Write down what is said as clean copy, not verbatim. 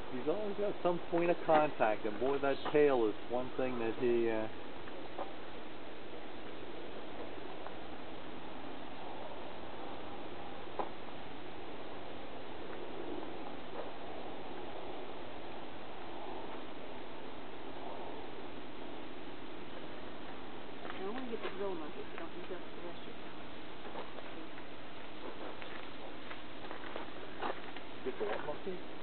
He's always got some point of contact, and boy, that tail is one thing that he. I want to get the grill monkey so don't use up the rest of your time. Get the what monkey?